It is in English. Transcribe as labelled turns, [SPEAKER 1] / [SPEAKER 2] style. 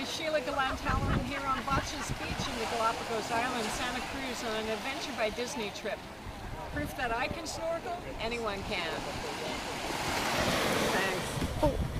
[SPEAKER 1] is Sheila Gallant-Halloran here on Bachas Beach in the Galapagos Island, Santa Cruz, on an Adventure by Disney trip. Proof that I can snorkel, anyone can. Thanks.
[SPEAKER 2] Oh.